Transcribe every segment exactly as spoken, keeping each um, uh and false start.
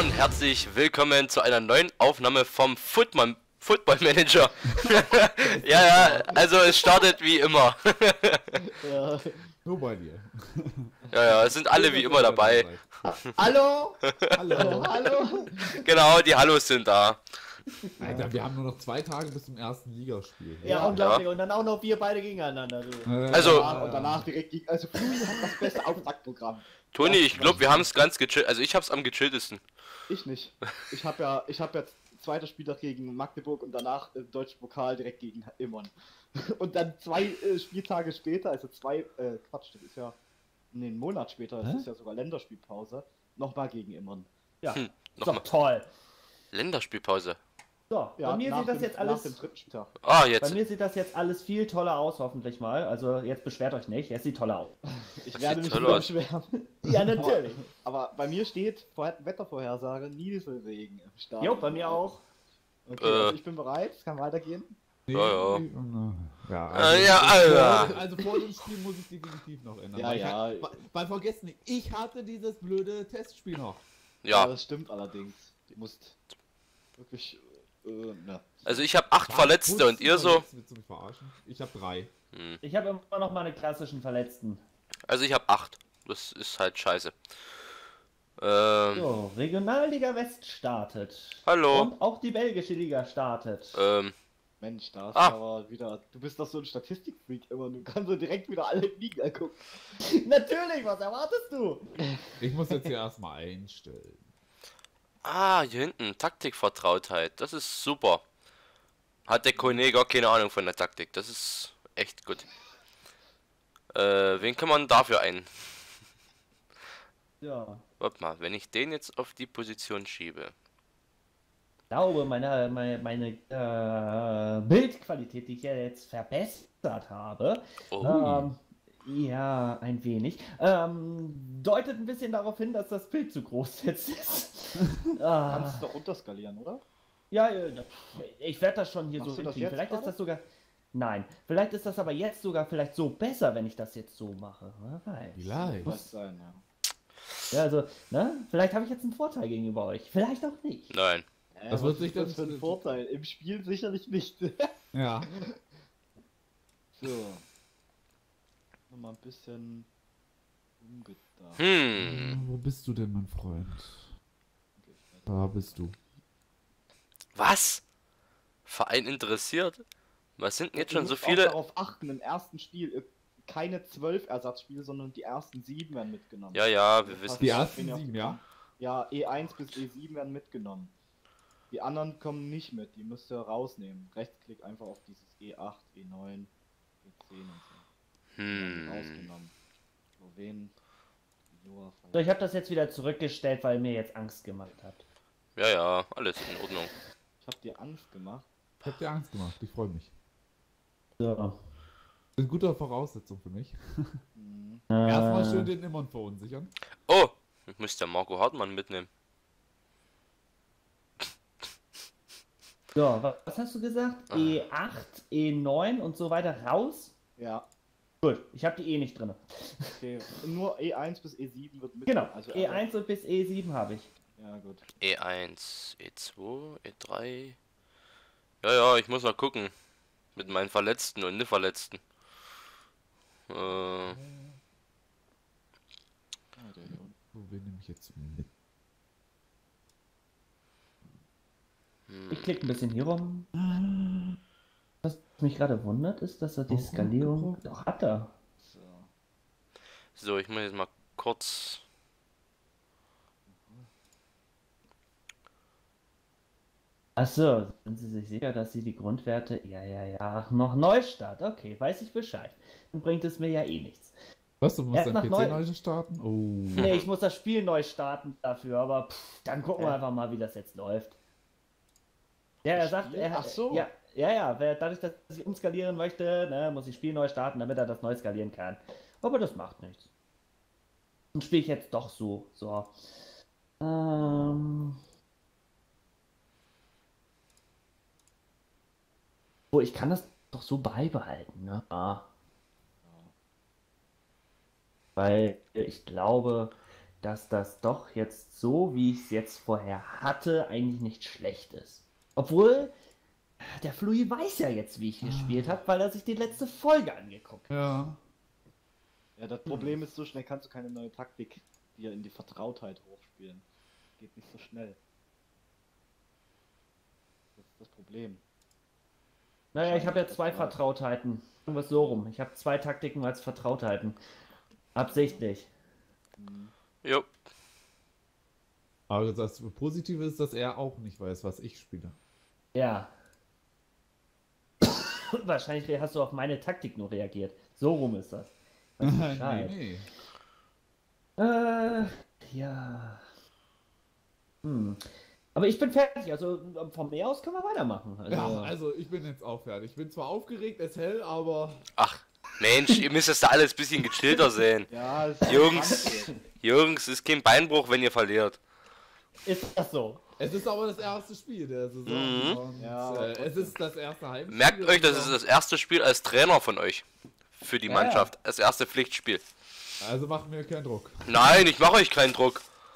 und herzlich willkommen zu einer neuen Aufnahme vom Football, Football Manager. Ja, ja, also es startet wie immer. Ja. Nur bei dir. Ja, ja, es sind alle wie immer dabei. Hallo? Hallo? Hallo? Genau, die Hallos sind da. Alter, wir haben nur noch zwei Tage bis zum ersten Ligaspiel. Ja, ja, unglaublich. Und dann auch noch wir beide gegeneinander. Du. Also, und danach, und danach direkt gegen. Also, Flui hat das beste Auftaktprogramm. Toni, ich glaube, wir haben es ganz gechillt. Also, ich hab's am gechilltesten. Ich nicht. Ich habe ja, ich habe jetzt zweiter Spieltag gegen Magdeburg und danach im deutschen Pokal direkt gegen Immern. Und dann zwei äh, Spieltage später, also zwei, äh, Quatsch, das ist ja, nee, einen Monat später, das Hä? ist ja sogar Länderspielpause, nochmal gegen Immern. Ja, Hm, ist noch doch toll. Länderspielpause. So, Ja, bei mir nach sieht das dem, jetzt nach alles. dem dritten Spieltag. Ah, Bei jetzt. mir sieht das jetzt alles viel toller aus, hoffentlich mal. Also jetzt beschwert euch nicht, es sieht toller aus. Ich Das werde sieht mich toll wieder aus. beschweren. Ja, natürlich. Aber bei mir steht Vorher- Wettervorhersage Nieselregen im Start. Jo, bei mir auch. Okay, Äh. also ich bin bereit, es kann weitergehen. Nee, Ja, ja. Ja, Äh, ja, Alter. vor, also vor dem Spiel muss ich definitiv noch ändern. Ja, weil ja. Ich, hab- weil vergessen, ich hatte dieses blöde Testspiel noch. Ja, Das stimmt allerdings. Du musst wirklich, äh, ne. also ich habe acht Verletzte und ihr so. Willst du mich verarschen? Ich habe drei. Hm. Ich habe immer noch meine klassischen Verletzten. Also ich habe acht. Das ist halt scheiße. Ähm, So, Regionalliga West startet. Hallo. Und auch die belgische Liga startet. ähm, Mensch, da ist Ah. aber wieder, du bist doch so ein Statistikfreak immer, du kannst so direkt wieder alle Ligen angucken. Natürlich, was erwartest du? Ich muss jetzt hier erstmal einstellen. ah, hier hinten, Taktikvertrautheit. Das ist super. Hat der Kollege gar keine Ahnung von der Taktik. Das ist echt gut. Äh, wen kann man dafür ein? Ja. Warte mal, wenn ich den jetzt auf die Position schiebe. Ich glaube, meine, meine, meine äh, Bildqualität, die ich ja jetzt verbessert habe, Oh. ähm, ja, ein wenig, ähm, deutet ein bisschen darauf hin, dass das Bild zu groß jetzt ist. ah, Kannst du doch runterskalieren, oder? ja, ja, ich werde das schon hier Machst so du das hinkriegen. jetzt Vielleicht ist gerade? das sogar. Nein, vielleicht ist das aber jetzt sogar vielleicht so besser, wenn ich das jetzt so mache. Wer weiß. Vielleicht. Muss sein, ja. Ja, also, ne? Vielleicht habe ich jetzt einen Vorteil gegenüber euch. Vielleicht auch nicht. Nein. Äh, Das was wird sich ist das dann- für ein Vorteil? Im Spiel sicherlich nicht. Ja. So. Nochmal ein bisschen umgedacht. Hm. Wo bist du denn, mein Freund? Da bist du. Was? Verein interessiert? Was sind denn jetzt Du schon so musst auch viele? darauf achten, im ersten Spiel äh, keine zwölf Ersatzspiele, sondern die ersten sieben werden mitgenommen. Ja, ja, wir wissen. Die Ja, ersten bin ja- sieben, ja? Ja, E eins bis E sieben werden mitgenommen. Die anderen kommen nicht mit, die müsst ihr rausnehmen. Rechtsklick einfach auf dieses E acht, E neun, E zehn und so. Die werden Hm. rausgenommen. Slowen, Joa, So, ich habe das jetzt wieder zurückgestellt, weil ihr mir jetzt Angst gemacht habt. Ja, ja, alles in Ordnung. Ich hab dir Angst gemacht. Ich hab dir Angst gemacht, ich freue mich. So. Das ist eine gute Voraussetzung für mich. Mhm. Erstmal schön Äh, den Immern verunsichern. Oh, ich muss der Marco Hartmann mitnehmen. so, wa- was hast du gesagt? E acht, E neun und so weiter raus? Ja, Gut, ich habe die eh nicht drin. okay. Nur E eins bis E sieben wird mit. Genau, Also, E eins und bis E sieben habe ich. Ja, gut. E eins, E zwei, E drei. Ja, ja, ich muss mal gucken. Mit meinen Verletzten und nicht Verletzten. Äh, Ah, der hier unten. So, wen nehme ich jetzt mit? Ich klicke ein bisschen hier rum. Was mich gerade wundert, ist, dass er die Oh, Skalierung. oh, oh. Doch, hat er. So. so, ich muss jetzt mal kurz. Achso, sind Sie sich sicher, dass Sie die Grundwerte. Ja, ja, ja. Noch Neustart. Okay, weiß ich Bescheid. Dann bringt es mir ja eh nichts. Was, du musst Erst dein nach P C neu- neu starten? Oh. Nee, ich muss das Spiel neu starten dafür, aber pff, dann gucken wir Hä? einfach mal, wie das jetzt läuft. Ja, er Das sagt, Spiel? er Ach so. Ja, ja, ja, wer- dadurch, dass ich umskalieren möchte, ne, muss ich Spiel neu starten, damit er das neu skalieren kann. Aber das macht nichts. Dann spiele ich jetzt doch so. So. Ähm. Oh, ich kann das doch so beibehalten, ne? Ah. Weil ich glaube, dass das doch jetzt so, wie ich es jetzt vorher hatte, eigentlich nicht schlecht ist. Obwohl, der Flui weiß ja jetzt, wie ich gespielt habe, weil er sich die letzte Folge angeguckt hat. Ja. Ja, das Problem ist, so schnell kannst du keine neue Taktik dir in die Vertrautheit hochspielen. Geht nicht so schnell. Das ist das Problem. Naja, ich habe ja zwei Vertrautheiten. Irgendwas so rum. Ich habe zwei Taktiken als Vertrautheiten. Absichtlich. Jo. Aber das Positive ist, dass er auch nicht weiß, was ich spiele. Ja. Wahrscheinlich hast du auf meine Taktik nur reagiert. So rum ist das. Weiß nee, Bescheid. nee. Äh, ja. Hm. Aber ich bin fertig, also von mir aus können wir weitermachen. Also, Ja, also ich bin jetzt auch fertig. Ich bin zwar aufgeregt, es hell, aber Ach, Mensch, ihr müsst das da alles ein bisschen gechillter sehen. Ja, es ist Jungs, Jungs, ist kein Beinbruch, wenn ihr verliert. ist das so? es ist aber das erste Spiel der Saison. Mhm. Und, Ja, äh, es ist das erste Heimspiel. Merkt euch, das der ist Saison. das erste Spiel als Trainer von euch. Für die Ja, Mannschaft. Das erste Pflichtspiel. Also machen wir keinen Druck. Nein, ich mache euch keinen Druck.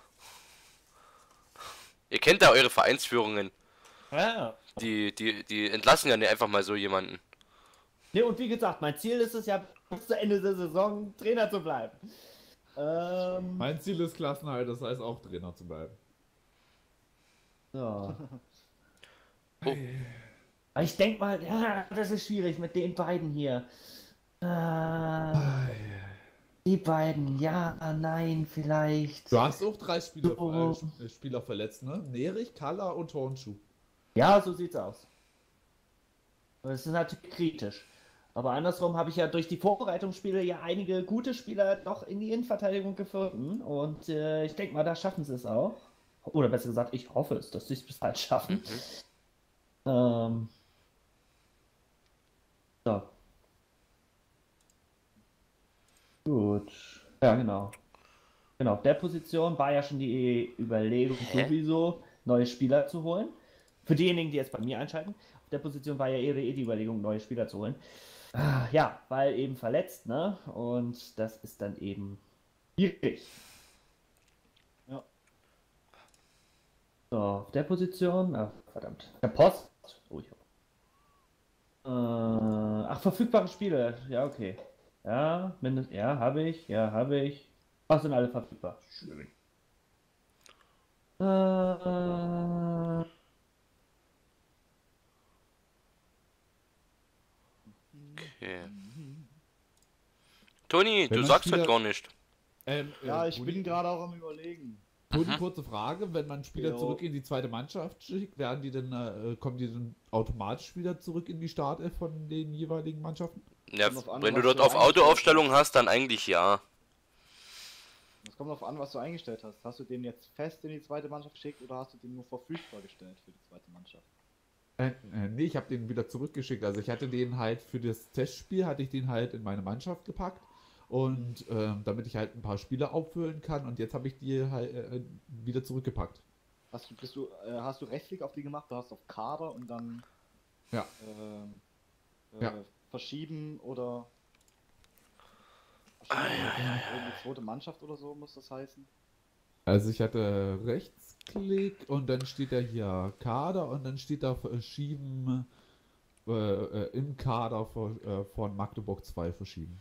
Ihr kennt ja eure Vereinsführungen. Ja. Die, die, die entlassen ja nicht einfach mal so jemanden. Ne, und wie gesagt, mein Ziel ist es ja, bis zu Ende der Saison Trainer zu bleiben. Ähm, Mein Ziel ist Klassenhalt, das heißt auch Trainer zu bleiben. so. Oh. Aber ich denke mal, ja, das ist schwierig mit den beiden hier. Äh, die beiden, ja, nein, vielleicht. Du hast auch drei Spieler, Oh. äh, Spieler verletzt, ne? Nerich, Kalla und Hornschuh. Ja, so sieht's aus. Das ist natürlich kritisch. Aber andersrum habe ich ja durch die Vorbereitungsspiele ja einige gute Spieler noch in die Innenverteidigung gefunden. Und äh, ich denke mal, da schaffen sie es auch. Oder besser gesagt, ich hoffe es, dass sie es bis bald schaffen. Ähm, so. Gut. Ja, genau. Genau, auf der Position war ja schon die Überlegung Hä? sowieso, neue Spieler zu holen. Für diejenigen, die jetzt bei mir einschalten, auf der Position war ja eher die Überlegung, neue Spieler zu holen. Ah, ja, weil eben verletzt, ne? Und das ist dann eben schwierig. Ja. So, auf der Position, ach, verdammt. Der Post. Oh, ich äh, ach, verfügbare Spiele. Ja, okay. Ja, mindestens, ja, habe ich, ja, habe ich. Ach, sind alle verfügbar. Schön. Äh, Okay. Toni, Wenn du man sagst Spieler- halt gar nicht. Ähm, Ja, äh, ich Toni- bin gerade auch am Überlegen. Toni, kurze Frage, wenn man Spieler Jo. zurück in die zweite Mannschaft schickt, werden die dann, äh, kommen die dann automatisch wieder zurück in die Startelf von den jeweiligen Mannschaften? Ja, Kommt drauf an, wenn du was dort du auf eingestellt Autoaufstellung hast, dann eigentlich ja. Es kommt darauf an, was du eingestellt hast. Hast du den jetzt fest in die zweite Mannschaft geschickt oder hast du den nur verfügbar gestellt für die zweite Mannschaft? Äh, äh, nee, ich habe den wieder zurückgeschickt. Also ich hatte den halt für das Testspiel, hatte ich den halt in meine Mannschaft gepackt. Und ähm, damit ich halt ein paar Spiele auffüllen kann. Und jetzt habe ich die halt äh, wieder zurückgepackt. Hast du, bist du, äh, hast du Rechtsklick auf die gemacht? Du hast auf Kader und dann Ja. ähm, äh, Ja. verschieben oder verschieben oder in die zweite Mannschaft oder so muss das heißen. Also ich hatte Rechtsklick und dann steht da hier Kader und dann steht da verschieben äh, äh, im Kader von, äh, von Magdeburg zwei verschieben.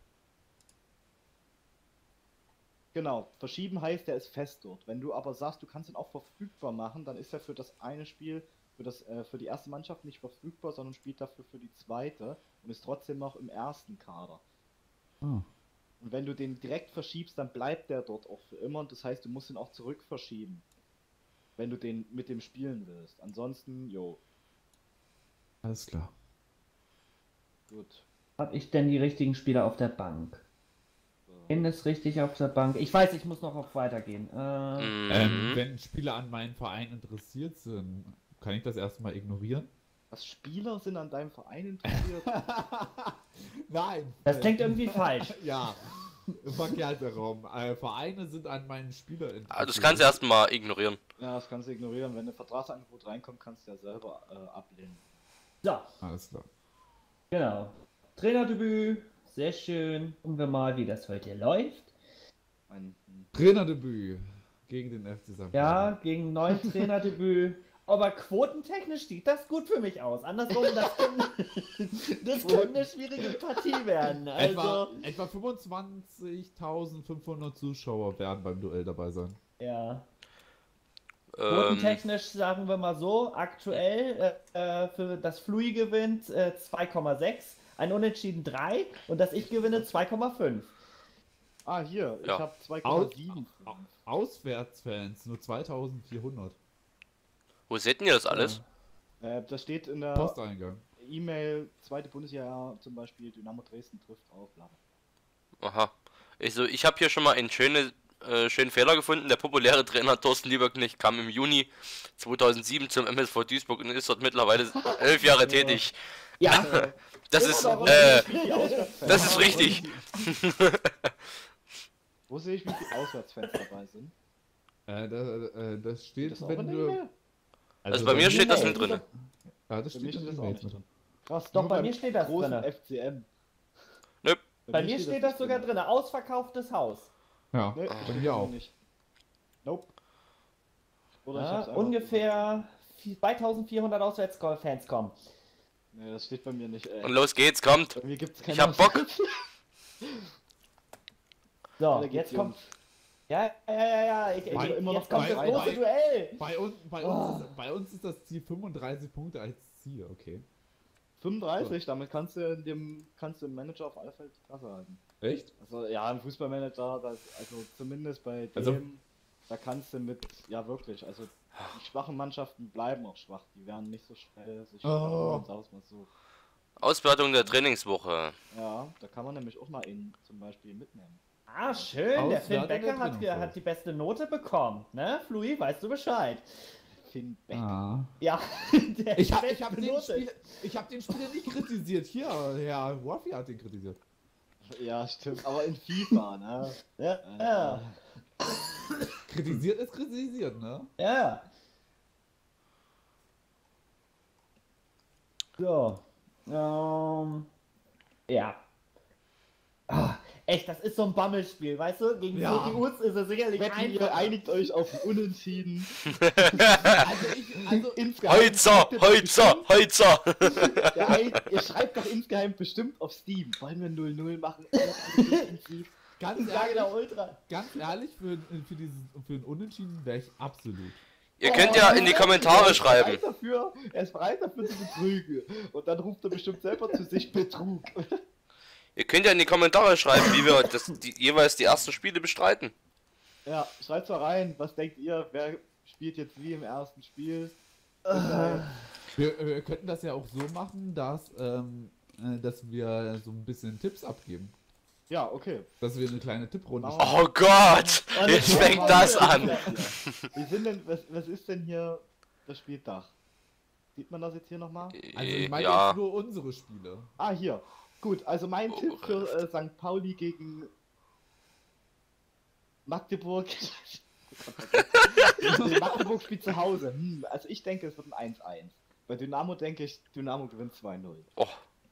Genau, verschieben heißt, der ist fest dort. Wenn du aber sagst, du kannst ihn auch verfügbar machen, dann ist er für das eine Spiel, für, das, äh, für die erste Mannschaft nicht verfügbar, sondern spielt dafür für die zweite und ist trotzdem noch im ersten Kader. Ah. Und wenn du den direkt verschiebst, dann bleibt der dort auch für immer und das heißt, du musst ihn auch zurück verschieben, wenn du den mit dem spielen willst. Ansonsten, jo, Alles klar. gut. habe ich denn die richtigen Spieler auf der Bank? Bin es richtig auf der Bank? Ich weiß, ich muss noch auf weitergehen. Äh, Mhm. Ähm, wenn Spieler an meinen Verein interessiert sind, kann ich das erstmal ignorieren? Was Spieler sind an deinem Verein interessiert? Nein. das klingt irgendwie falsch. Ja. Verkehrter Raum. Äh, Vereine sind an meinen Spieler interessiert. Ah, das kannst du erstmal ignorieren. Ja, das kannst du ignorieren. Wenn ein Vertragsangebot reinkommt, kannst du ja selber äh, ablehnen. So, Alles klar. genau. Trainerdebüt, sehr schön. Gucken wir mal, wie das heute läuft. Mein, Trainerdebüt gegen den F C Sankt Ja, gegen neuen Trainerdebüt. Aber quotentechnisch sieht das gut für mich aus. Andersrum, das könnte, das könnte eine schwierige Partie werden. Etwa, Also, etwa fünfundzwanzigtausendfünfhundert Zuschauer werden beim Duell dabei sein. ja. Ähm, Quotentechnisch sagen wir mal so, aktuell äh, für das Flui gewinnt äh, zwei Komma sechs, ein Unentschieden drei und das Ich gewinne zwei Komma fünf. ah, hier, ich Ja. habe zwei Komma sieben. Auswärtsfans nur zweitausendvierhundert. wo seht ihr das alles? Äh, das steht in der Posteingang. E-Mail, zweite Bundesjahr zum Beispiel, Dynamo Dresden trifft auf, bla bla. Aha. Also, ich habe hier schon mal einen schönen, äh, schönen Fehler gefunden. Der populäre Trainer Thorsten Lieberknecht kam im Juni zweitausendsieben zum M S V Duisburg und ist dort mittlerweile elf Jahre tätig. Ja, Das Immer ist, noch äh, wie die Auswärtsfans. das ist richtig. Wo sehe ich, wie viele Auswärtsfans dabei sind? Äh, das, äh, das steht, Das auch wenn in der du... E-Mail? Also bei mir steht das nee, mit drin. Ja, das Bei steht mir in steht der das auch E-Mail nicht drin. drin. Krass, Doch, nur bei beim mir steht das großen drinne. F C M. Nö. bei mir steht das nicht sogar drin. drin. Ausverkauftes Haus. Ja, Nee, bei steht mir auch. nicht. Nope. Oder ich Ja, hab's einfach- ungefähr zweitausendvierhundert Auswärtsfans kommen. Nee, das steht bei mir nicht. Äh, Und los geht's, kommt. bei mir gibt's keine Ich hab Bock. So, Weiter geht's, jetzt kommt. Jungs. Ja, ja, ja, ja. Ich, Bei- ich, immer jetzt noch kommt das bei- große bei- Duell. Bei, uns, bei, Oh. uns ist, bei uns ist das Ziel fünfunddreißig Punkte als Ziel, okay. fünfunddreißig, damit kannst du in dem kannst du im Manager auf alle Fälle die Klasse halten. Echt? Also ja, im Fußballmanager, das, also zumindest bei dem, Also- da kannst du mit, ja wirklich, also die schwachen Mannschaften bleiben auch schwach, die werden nicht so schnell sich Oh. aus mal so. Auswertung der Trainingswoche. Ja, da kann man nämlich auch mal ihn zum Beispiel mitnehmen. Ah, schön. Der Finn Auswertung Becker der hat, Trainingswoche. hat die beste Note bekommen. Ne, Flui, weißt du Bescheid? Finn Beck. Ah. Ja, der Ich hat habe die ich hab beste den, Note. Spieler, ich hab den Spieler nicht kritisiert. Hier, Herr Waffi hat den kritisiert. Ja, stimmt, aber in FIFA, ne? Ja, Äh, ja, Kritisiert ist kritisiert, ne? ja. So. Ähm, ja. Ah, echt, das ist so ein Bammelspiel, weißt du? Gegen Ja. so die U's ist es sicherlich Wetten, ihr einfach. einigt euch auf ein Unentschieden. Also ich, also Insgeheim Heutzer, schreibt ihr doch Heutzer, Heutzer. bestimmt- Der ein, ihr schreibt doch insgeheim bestimmt auf Steam. Wollen wir null null machen? ganz Sage der ehrlich, Ultra. ganz ehrlich, für, für, dieses, für ein Unentschieden wäre ich absolut. Ihr könnt ja in die Kommentare Er schreiben. ist bereit dafür, er ist bereit dafür zu betrügen. Und dann ruft er bestimmt selber zu sich Betrug. Ihr könnt ja in die Kommentare schreiben, wie wir das, die, jeweils die ersten Spiele bestreiten. Ja, schreibt mal rein, was denkt ihr, wer spielt jetzt wie im ersten Spiel? Wir, wir könnten das ja auch so machen, dass, ähm, äh, dass wir so ein bisschen Tipps abgeben. Ja, okay. Dass wir eine kleine Tipprunde Machen starten. Oh Gott, jetzt fängt das an. Wie sind denn, was, was ist denn hier das Spieldach? Sieht man das jetzt hier nochmal? Also ich meine Ja, jetzt nur unsere Spiele. Ah, hier. Gut, also mein Tipp für äh, Sankt Pauli gegen Magdeburg. Nee, Magdeburg spielt zu Hause. Hm, also ich denke, es wird ein eins eins. Bei Dynamo denke ich, Dynamo gewinnt zwei null. oh,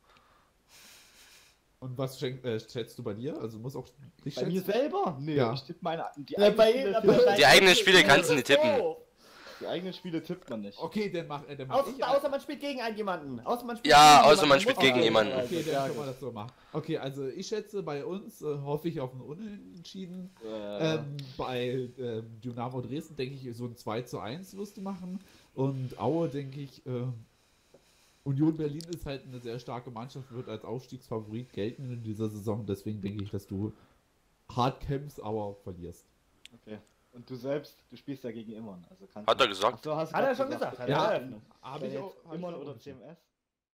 Und was schenk, äh, schätzt du bei dir? Also muss auch dich Bei mir schätzen? selber? Nee, Ja. ich tippe meine die Ja, bei eigenen ihm, Spiele, aber- Die eigenen Spiele kannst du nicht tippen. die eigenen Spiele tippt man nicht. Okay, dann mach, äh, dann mach Außer, ich. außer man spielt gegen einen jemanden. Außer man spielt Ja, gegen außer man jemanden. spielt Muss gegen auch- jemanden. Okay, dann Ja, können wir gut. das so machen. Okay, also ich schätze bei uns, äh, hoffe ich auf ein Unentschieden. Äh, Ähm, bei ähm, Dynamo Dresden denke ich, so ein zwei zu eins wirst du machen. Und Aue denke ich, äh, Union Berlin ist halt eine sehr starke Mannschaft, wird als Aufstiegsfavorit gelten in dieser Saison. Deswegen denke ich, dass du hart kämpfst, aber verlierst. okay. Und du selbst, du spielst ja gegen Immern. Also kannst hat du- er gesagt. Ach so, hast du Hat er grad schon gesagt, hat er Ja, eröffnet. Hab wenn ich jetzt auch- hab ich Immern auch oder entschieden. C M S?